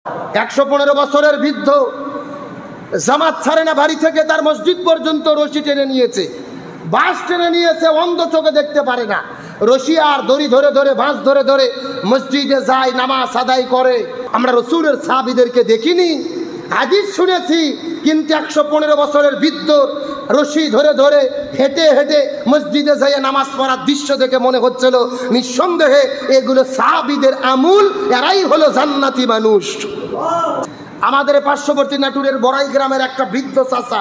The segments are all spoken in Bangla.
115 বছরের বৃদ্ধ জামাত ছাড়ে না, বাড়ি থেকে তার মসজিদ পর্যন্ত রশি টেনে নিয়েছে, বাঁশ টেনে নিয়েছে, অন্ধ চোখে দেখতে পারে না। রশি আর দড়ি ধরে ধরে, বাঁশ ধরে ধরে মসজিদে যায়, নামাজ আদায় করে। আমরা রসুলের সাহাবীদেরকে দেখিনি, হাদিস শুনেছি, কিন্তু 115 বছরের বৃদ্ধ রশি ধরে ধরে হেঁটে হেঁটে মসজিদে যাইয়ে নামাজ পড়ার দৃশ্য দেখে মনে হচ্ছিল নিঃসন্দেহে এগুলো সাহাবীদের আমূল, এরাই হলো জান্নাতি মানুষ। আমাদের পার্শ্ববর্তী নাটুরের বড়াই গ্রামের একটা বৃদ্ধ চাচা,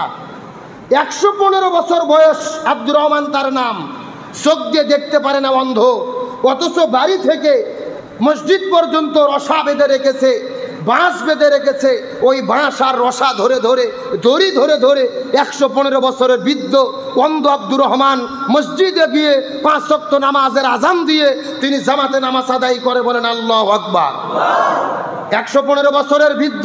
115 বছর বয়স, আব্দুর রহমান তার নাম, চোখ দিয়ে দেখতে পারে না, অন্ধ, অথচ বাড়ি থেকে মসজিদ পর্যন্ত রসা বেঁধে রেখেছে, বাঁশ বেঁধে রেখেছে। ওই বাঁশ আর রসা ধরে ধরে, দড়ি ধরে ধরে 115 বছরের বৃদ্ধ অন্ধ আব্দুর রহমান মসজিদে গিয়ে 5 ওয়াক্ত নামাজের আজান দিয়ে তিনি জামাতে নামাজ আদায় করে। বলেন আল্লাহু আকবার। 115 বছরের বৃদ্ধ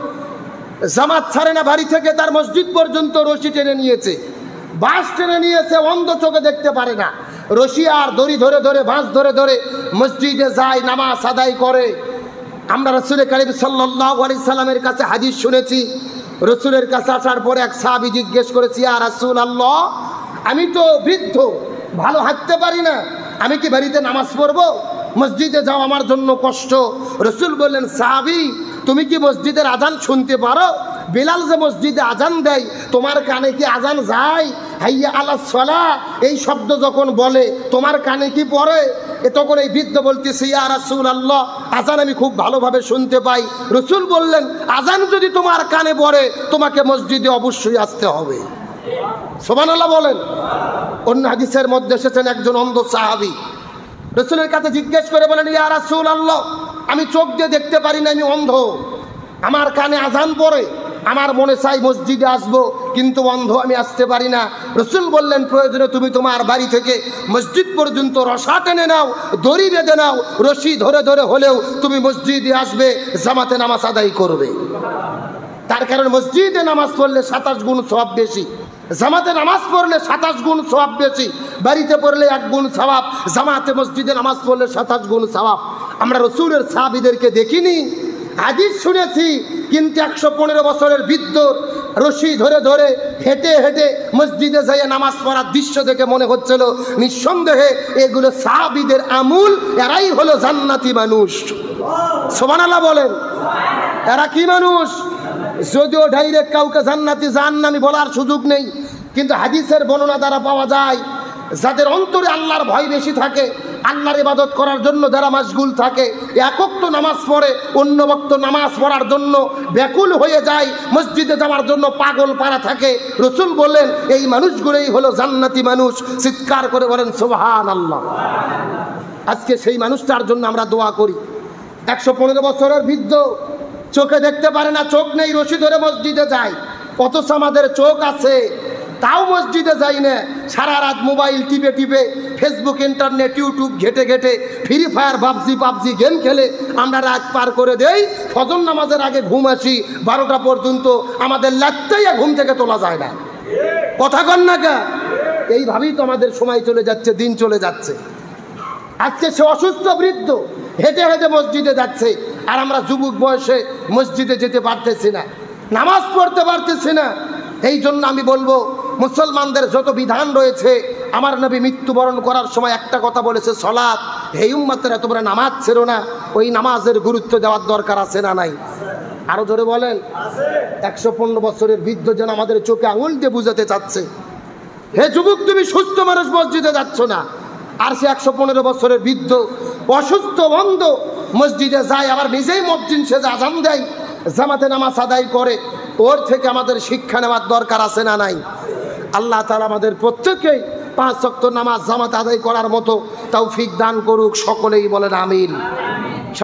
জামাত ছাড়ে না, বাড়ি থেকে তার মসজিদ পর্যন্ত রশি টেনে নিয়েছে, বাঁশ টেনে নিয়েছে, অন্ধ চোখে দেখতে পারে না। রশি আর দড়ি ধরে ধরে, বাঁশ ধরে ধরে মসজিদে যায়, নামাজ আদায় করে। আমরা রাসূল কারীম সাল্লাল্লাহু আলাইহি সাল্লামের কাছে হাদিস শুনেছি। রসুলের কাছে আসার পরে এক সাহাবী জিজ্ঞেস করেছি, ইয়া রাসূলুল্লাহ, আমি তো বৃদ্ধ, ভালো হাঁটতে পারি না, আমি কি বাড়িতে নামাজ পড়বো? মসজিদে যাও আমার জন্য কষ্ট। রসুল বললেন, সাহাবী, তুমি কি মসজিদের আজান শুনতে পারো? বিলাল যে মসজিদে আজান দেয়, তোমার কানে কি আজান যায়? হাইয়া আলাস সালাহ এই শব্দ যখন বলে, তোমার কানে কি পড়ে? তখন এই বৃদ্ধ বলতেছে, ইয়া রাসূলুল্লাহ, আজান আমি খুব ভালোভাবে শুনতে পাই। রসুল বললেন, আজান যদি তোমার কানে পড়ে, তোমাকে মসজিদে অবশ্যই আসতে হবে। সুবহানাল্লাহ বলেন। অন্য হাদিসের মধ্যে এসেছেন একজন অন্ধ সাহাবী রসুলের কাছে জিজ্ঞেস করে বলেন, ইয়া রাসূলুল্লাহ, আমি চোখ দিয়ে দেখতে পারি না, আমি অন্ধ, আমার কানে আজান পড়ে, আমার মনে চাই মসজিদে আসবো, কিন্তু অন্ধ, আমি আসতে পারি না। রসুল বললেন, প্রয়োজনে তুমি তোমার বাড়ি থেকে মসজিদ পর্যন্ত রসা টেনে নাও, দড়ি বেঁধে নাও, রশি ধরে ধরে হলেও তুমি মসজিদে আসবে, জামাতে নামাজ আদায় করবে। তার কারণ মসজিদে নামাজ পড়লে 27 গুণ সওয়াব বেশি, জামাতে নামাজ পড়লে 27 গুণ সওয়াব বেশি, বাড়িতে পড়লে 1 গুণ সওয়াব, জামাতে মসজিদে নামাজ পড়লে 27 গুণ সওয়াব। আমরা রসুলের সাহাবীদেরকে দেখিনি, হাদিস শুনেছি, কিন্তু 115 বছরের বৃদ্ধ রশি ধরে ধরে হেঁটে হেঁটে মসজিদে যাইয়ে নামাজ পড়ার দৃশ্য দেখে মনে হচ্ছিল নিঃসন্দেহে এগুলো সাহাবীদের আমূল, এরাই হলো জান্নাতি মানুষ। সুবহানাল্লাহ বলেন। এরা কি মানুষ? যদিও ডাইরেক্ট কাউকে জান্নাতি জাহান্নামী বলার সুযোগ নেই, কিন্তু হাদিসের বর্ণনা দ্বারা পাওয়া যায়, যাদের অন্তরে আল্লাহর ভয় বেশি থাকে, আল্লাহর ইবাদত করার জন্য যারা মাশগুল থাকে, এক ওয়াক্ত নামাজ পড়ে, অন্য ওয়াক্ত নামাজ পড়ার জন্য ব্যাকুল হয়ে যায়, মসজিদে যাওয়ার জন্য পাগল পারা থাকে, রসুল বললেন এই মানুষগুলোই হলো জান্নাতি মানুষ। চিৎকার করে বলেন সুবহানাল্লাহ। আজকে সেই মানুষটার জন্য আমরা দোয়া করি। 115 বছরের বৃদ্ধ চোখে দেখতে পারে না, চোখ নেই, রশি ধরে মসজিদে যায়, অথচ আমাদের চোখ আছে, তাও মসজিদে যাই না, সারা রাত মোবাইল টিপে টিপে, ফেসবুক, ইন্টারনেট, ইউটিউব ঘেটে ঘেটে, ফ্রি ফায়ার, পাবজি গেম খেলে আমরা রাত পার করে দেই। ফজর নামাজের আগে ঘুম আসি, 12টা পর্যন্ত আমাদের লাগতেই ঘুম থেকে তোলা যায় না। কথা কন না কা? এইভাবেই তো আমাদের সময় চলে যাচ্ছে, দিন চলে যাচ্ছে। আজকে সে অসুস্থ বৃদ্ধ হেঁটে হেঁটে মসজিদে যাচ্ছে, আর আমরা যুবক বয়সে মসজিদে যেতে পারতেছি না, নামাজ পড়তে পারতেছি না। এই জন্য আমি বলবো, মুসলমানদের যত বিধান রয়েছে, আমার নবী মৃত্যুবরণ করার সময় একটা কথা বলেছে, সলাত, হে উম্মতেরা তোমরা নামাজ ছেড়ো না। ওই নামাজের গুরুত্ব দেওয়ার দরকার আছে না নাই? আরো জোরে বলেন। 115 বছরের বৃদ্ধ যেন আমাদের চোখে আঙুল দিয়ে বুঝাতে চাচ্ছে, হে যুবক, তুমি সুস্থ মানুষ, মসজিদে যাচ্ছ না। আর সে 115 বছরের বৃদ্ধ অসুস্থ, অন্ধ, মসজিদে যায়, আবার নিজেই মুয়াজ্জিন সেজে আজান দেয়, জামাতে নামাজ আদায় করে। ওর থেকে আমাদের শিক্ষা নেওয়ার দরকার আছে না নাই? আল্লাহ তাআলা আমাদের প্রত্যেককেই 5 ওয়াক্ত নামাজ জামাতে আদায় করার মতো তৌফিক দান করুক। সকলেই বলেন আমিন।